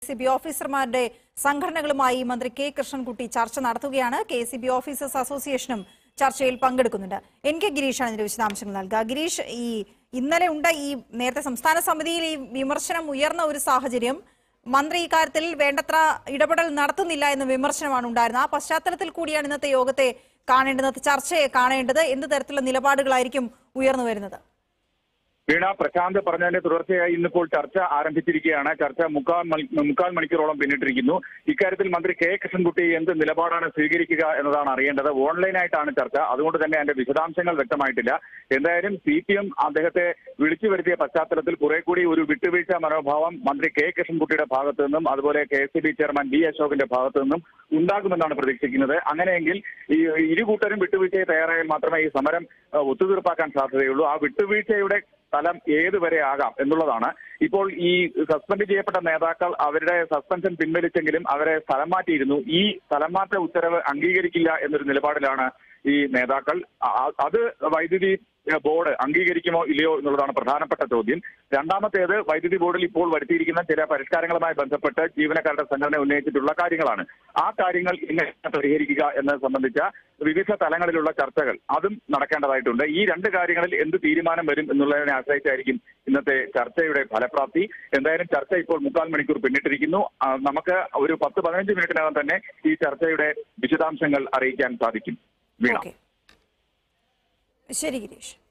KCB ഓഫീസർമാരുടെ സംഘടനകളുമായി മന്ത്രി കെ കൃഷ്ണൻകുട്ടി ചർച്ച നടത്തുകയാണ്. KCB ഓഫീസേഴ്സ് അസോസിയേഷനും ചർച്ചയിൽ പങ്കെടുക്കുന്നുണ്ട്. NK ഗിരീഷാണ് ഇതിന്റെ വിശദാംശങ്ങൾ നൽകുക. ഗിരീഷ്, ഇന്നലെ ഈ നേരത്തെ സംസ്ഥാന സമിതിയിൽ ഈ വിമർശനം ഉയർന്ന ഒരു സാഹചര്യം, മന്ത്രി ഇക്കാര്യത്തിൽ വേണ്ടത്ര ഇടപെടൽ നടത്തുന്നില്ല എന്ന വിമർശനമാണ് ഉണ്ടായിരുന്നത്. ആ പശ്ചാത്തലത്തിൽ കൂടിയാണ് ഇന്നത്തെ യോഗത്തെ കാണേണ്ടത്, ചർച്ചയെ കാണേണ്ടത്. എന്ത് തരത്തിലുള്ള നിലപാടുകളായിരിക്കും ഉയർന്നു വരുന്നത്? വീണ, പ്രശാന്ത് പറഞ്ഞതിന്റെ തുടർച്ചയായി ഇന്നിപ്പോൾ ചർച്ച ആരംഭിച്ചിരിക്കുകയാണ്. ചർച്ച മുക്കാൽ മണിക്കൂറോളം പിന്നിട്ടിരിക്കുന്നു. ഇക്കാര്യത്തിൽ മന്ത്രി കെ കൃഷ്ണൻകുട്ടി എന്ത് നിലപാടാണ് സ്വീകരിക്കുക എന്നതാണ് അറിയേണ്ടത്. ഓൺലൈനായിട്ടാണ് ചർച്ച, അതുകൊണ്ട് തന്നെ അതിന്റെ വിശദാംശങ്ങൾ വ്യക്തമായിട്ടില്ല. എന്തായാലും CPM അദ്ദേഹത്തെ വിളിച്ചു വരുത്തിയ പശ്ചാത്തലത്തിൽ കുറെ കൂടി ഒരു വിട്ടുവീഴ്ച മനോഭാവം മന്ത്രി കെ കൃഷ്ണൻകുട്ടിയുടെ ഭാഗത്തു നിന്നും അതുപോലെ KCB ചെയർമാൻ D അശോകിന്റെ ഭാഗത്തു നിന്നും ഉണ്ടാകുമെന്നാണ് പ്രതീക്ഷിക്കുന്നത്. അങ്ങനെയെങ്കിൽ ഈ ഇരുകൂട്ടരും വിട്ടുവീഴ്ചയെ തയ്യാറായാൽ മാത്രമേ ഈ സമരം ഒത്തുതീർപ്പാക്കാൻ സാധ്യതയുള്ളൂ. ആ വിട്ടുവീഴ്ചയുടെ സ്ഥലം ഏതുവരെ ആകാം എന്നുള്ളതാണ്. ഇപ്പോൾ ഈ സസ്പെൻഡ് ചെയ്യപ്പെട്ട നേതാക്കൾ അവരുടെ സസ്പെൻഷൻ പിൻവലിച്ചെങ്കിലും അവരെ സ്ഥലം മാറ്റിയിരുന്നു. ഈ സ്ഥലം മാറ്റ ഉത്തരവ് അംഗീകരിക്കില്ല എന്നൊരു നിലപാടിലാണ് ഈ നേതാക്കൾ. അത് വൈദ്യുതി ബോർഡ് അംഗീകരിക്കുമോ ഇല്ലയോ എന്നുള്ളതാണ് പ്രധാനപ്പെട്ട ചോദ്യം. രണ്ടാമത്തേത്, വൈദ്യുതി ബോർഡിൽ ഇപ്പോൾ വരുത്തിയിരിക്കുന്ന ചില പരിഷ്കാരങ്ങളുമായി ബന്ധപ്പെട്ട് ജീവനക്കാരുടെ സംഘടന ഉന്നയിച്ചിട്ടുള്ള കാര്യങ്ങളാണ്. ആ കാര്യങ്ങൾ എങ്ങനെ പരിഹരിക്കുക എന്നത് സംബന്ധിച്ച വിവിധ തലങ്ങളിലുള്ള ചർച്ചകൾ അതും നടക്കേണ്ടതായിട്ടുണ്ട്. ഈ രണ്ട് കാര്യങ്ങളിൽ എന്ത് തീരുമാനം വരും എന്നുള്ളതിനെ ആശ്രയിച്ചായിരിക്കും ഇന്നത്തെ ചർച്ചയുടെ ഫലപ്രാപ്തി. എന്തായാലും ചർച്ച ഇപ്പോൾ മുക്കാൽ മണിക്കൂർ പിന്നിട്ടിരിക്കുന്നു. നമുക്ക് ഒരു 10-15 മിനിറ്റിനകം തന്നെ ഈ ചർച്ചയുടെ വിശദാംശങ്ങൾ അറിയിക്കാൻ സാധിക്കും. വീണ, ശരി ഗിരീഷ്.